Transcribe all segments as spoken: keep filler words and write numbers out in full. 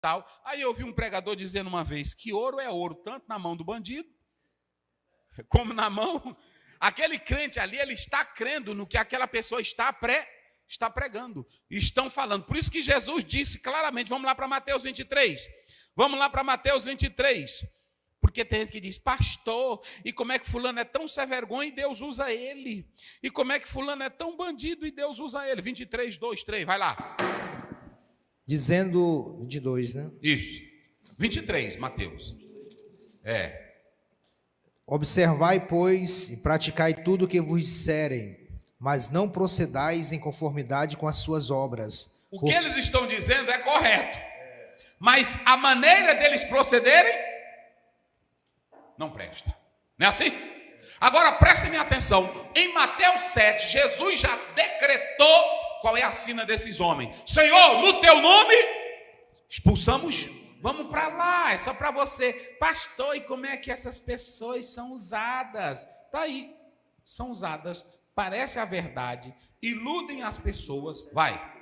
tal. Aí eu vi um pregador dizendo uma vez que ouro é ouro, tanto na mão do bandido, como na mão. Aquele crente ali, ele está crendo no que aquela pessoa está, pré, está pregando. Estão falando. Por isso que Jesus disse claramente, vamos lá para Mateus vinte e três. Vamos lá para Mateus vinte e três. Porque tem gente que diz, pastor, e como é que fulano é tão sem vergonha e Deus usa ele? E como é que fulano é tão bandido e Deus usa ele? vinte e três, dois, três, vai lá. Dizendo, vinte e dois, né? Isso, vinte e três, Mateus. É. Observai, pois, e praticai tudo o que vos disserem, mas não procedais em conformidade com as suas obras. O que eles estão dizendo é correto, mas a maneira deles procederem não presta. Não é assim? Agora prestem atenção. Em Mateus sete, Jesus já decretou qual é a sina desses homens. Senhor, no teu nome, expulsamos. Vamos para lá, é só para você. Pastor, e como é que essas pessoas são usadas? Está aí, são usadas. Parece a verdade, iludem as pessoas. Vai.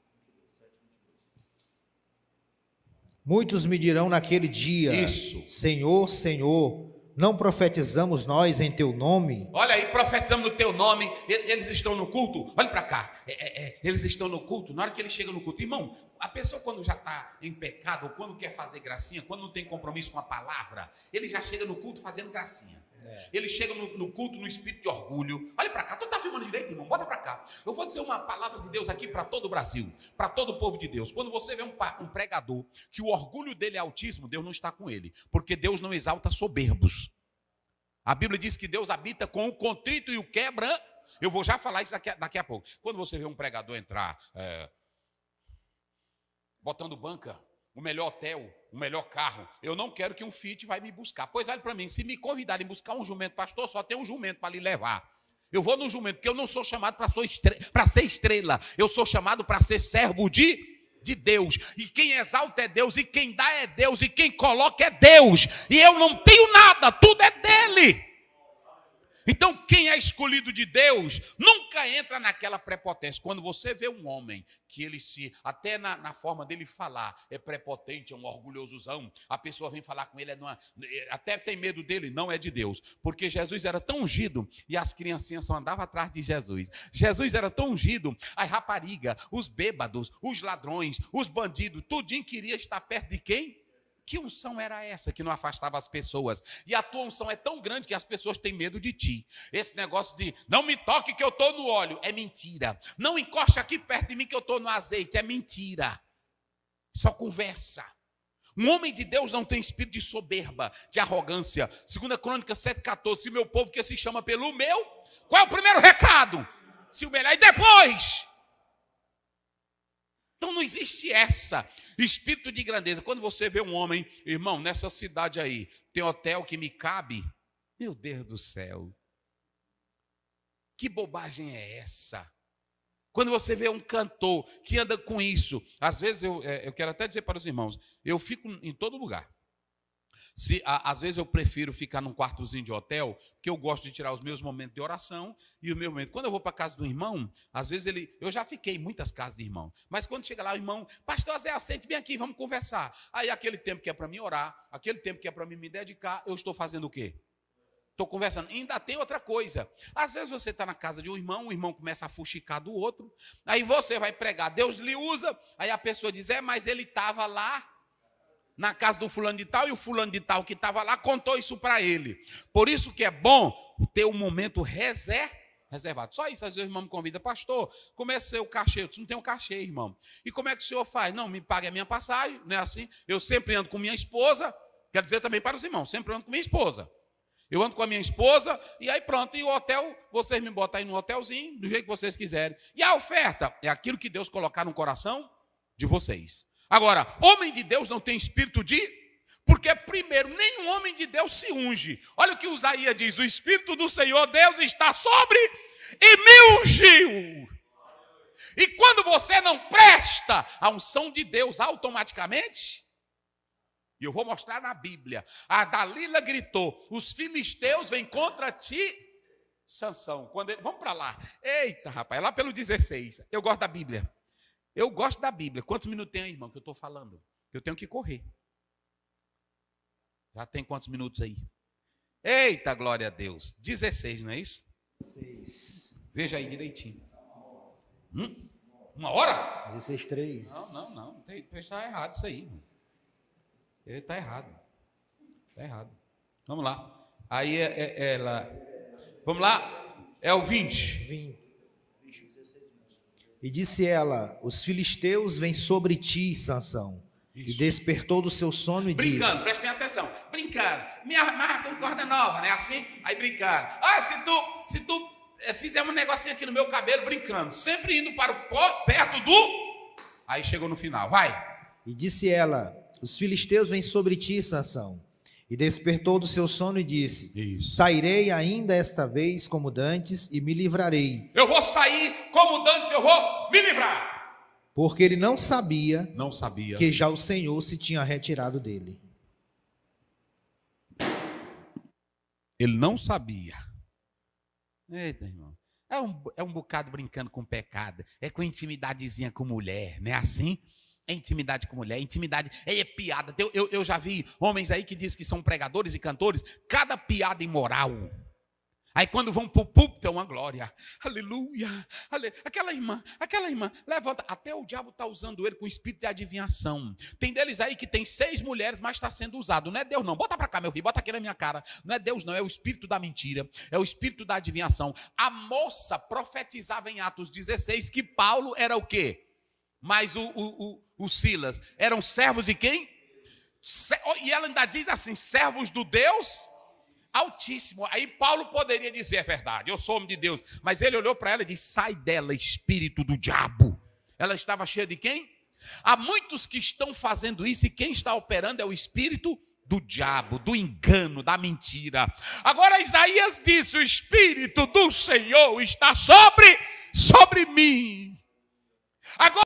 Muitos me dirão naquele dia, Isso. Senhor, Senhor, não profetizamos nós em teu nome? Olha aí, profetizamos no teu nome. Eles estão no culto, olha para cá. É, é, é, eles estão no culto, na hora que eles chegam no culto. Irmão, a pessoa quando já está em pecado, ou quando quer fazer gracinha, quando não tem compromisso com a palavra, ele já chega no culto fazendo gracinha. É. Ele chega no, no culto no espírito de orgulho. Olha para cá, tu está filmando direito, irmão? Bota para cá. Eu vou dizer uma palavra de Deus aqui para todo o Brasil, para todo o povo de Deus. Quando você vê um, um pregador que o orgulho dele é altíssimo, Deus não está com ele, porque Deus não exalta soberbos. A Bíblia diz que Deus habita com o contrito e o quebra. Eu vou já falar isso daqui a, daqui a pouco. Quando você vê um pregador entrar, é, botando banca, o melhor hotel, o melhor carro, eu não quero que um Fiat vai me buscar. Pois olha para mim, se me convidarem a buscar um jumento, pastor, só tem um jumento para lhe levar. Eu vou no jumento, porque eu não sou chamado para ser estrela. Eu sou chamado para ser servo de, de Deus. E quem exalta é Deus, e quem dá é Deus, e quem coloca é Deus. E eu não tenho nada, tudo é dele. Então, quem é escolhido de Deus nunca entra naquela prepotência. Quando você vê um homem que ele se, até na, na forma dele falar, é prepotente, é um orgulhosozão, a pessoa vem falar com ele, é numa, até tem medo dele, não é de Deus. Porque Jesus era tão ungido e as criancinhas só andavam atrás de Jesus. Jesus era tão ungido, as raparigas, os bêbados, os ladrões, os bandidos, tudinho queria estar perto de quem? Que unção era essa que não afastava as pessoas? E a tua unção é tão grande que as pessoas têm medo de ti. Esse negócio de não me toque que eu estou no óleo é mentira. Não encoste aqui perto de mim que eu estou no azeite é mentira. Só conversa. Um homem de Deus não tem espírito de soberba, de arrogância. Segunda Crônicas sete, quatorze. Se meu povo que se chama pelo meu, qual é o primeiro recado? Se o melhor e depois. Então não existe essa. Espírito de grandeza. Quando você vê um homem, irmão, nessa cidade aí, tem hotel que me cabe. Meu Deus do céu. Que bobagem é essa? Quando você vê um cantor que anda com isso, às vezes eu, eu quero até dizer para os irmãos, eu fico em todo lugar. Se, a, às vezes eu prefiro ficar num quartozinho de hotel, porque eu gosto de tirar os meus momentos de oração e o meu momento. Quando eu vou para a casa do irmão, às vezes ele... Eu já fiquei em muitas casas de irmão, mas quando chega lá o irmão, pastor Zé, aceite bem aqui, vamos conversar. Aí aquele tempo que é para mim orar, aquele tempo que é para mim me dedicar, eu estou fazendo o quê? Estou conversando. E ainda tem outra coisa. Às vezes você está na casa de um irmão, o irmão começa a fuxicar do outro, aí você vai pregar, Deus lhe usa, aí a pessoa diz, é, mas ele estava lá na casa do fulano de tal, e o fulano de tal que estava lá contou isso para ele. Por isso que é bom ter um momento reser, reservado. Só isso, às vezes o irmão me convida, pastor, como é seu cachê? Eu disse, não tenho cachê, irmão. E como é que o senhor faz? Não, me pague a minha passagem, não é assim? Eu sempre ando com minha esposa, quero dizer também para os irmãos, sempre ando com minha esposa. Eu ando com a minha esposa, e aí pronto, e o hotel, vocês me botam aí no hotelzinho, do jeito que vocês quiserem. E a oferta é aquilo que Deus colocar no coração de vocês. Agora, homem de Deus não tem espírito de... Porque primeiro, nenhum homem de Deus se unge. Olha o que Isaías diz, o Espírito do Senhor, Deus está sobre e me ungiu. E quando você não presta a unção de Deus automaticamente... E eu vou mostrar na Bíblia. A Dalila gritou, os filisteus vêm contra ti, Sansão. Quando ele... Vamos para lá. Eita, rapaz, é lá pelo dezesseis. Eu gosto da Bíblia. Eu gosto da Bíblia. Quantos minutos tem aí, irmão, que eu estou falando? Eu tenho que correr. Já tem quantos minutos aí? Eita, glória a Deus. dezesseis, não é isso? dezesseis. Veja aí direitinho. Hum? Uma hora? dezesseis, três. Não, não, não. Está errado isso aí. Ele está errado. Está errado. Vamos lá. Aí é, é, ela. Vamos lá. É o vinte. vinte. E disse ela: os filisteus vêm sobre ti, Sansão. Isso. E despertou do seu sono e brincando, disse... Brincando, prestem atenção. Brincando. Me amarra com corda nova, né? Assim? Aí brincando. Ah, se tu, se tu é, fizer um negocinho aqui no meu cabelo, brincando. Sempre indo para o pó, perto do... Aí chegou no final. Vai. E disse ela: os filisteus vêm sobre ti, Sansão. E despertou do seu sono e disse... Isso. Sairei ainda esta vez como dantes e me livrarei. Eu vou sair como dantes, eu vou me livrar. Porque ele não sabia, não sabia que já o Senhor se tinha retirado dele. Ele não sabia. Eita, irmão. É um, é um bocado brincando com pecado. É com intimidadezinha com mulher, não é assim? É intimidade com mulher, intimidade, é, é piada. Eu, eu, eu já vi homens aí que dizem que são pregadores e cantores, cada piada imoral. Aí quando vão para o púlpito é uma glória. Aleluia, aleluia. Aquela irmã, aquela irmã, levanta. Até o diabo está usando ele com espírito de adivinhação. Tem deles aí que tem seis mulheres, mas está sendo usado. Não é Deus não, bota para cá meu filho, bota aqui na minha cara. Não é Deus não, é o espírito da mentira. É o espírito da adivinhação. A moça profetizava em Atos dezesseis que Paulo era o quê? Mas o, o, o, o Silas eram servos de quem? E ela ainda diz assim, servos do Deus Altíssimo. Aí Paulo poderia dizer, é verdade, eu sou homem de Deus. Mas ele olhou para ela e disse, sai dela, espírito do diabo. Ela estava cheia de quem? Há muitos que estão fazendo isso e quem está operando é o espírito do diabo, do engano, da mentira. Agora Isaías disse, o espírito do Senhor está sobre, sobre mim. Agora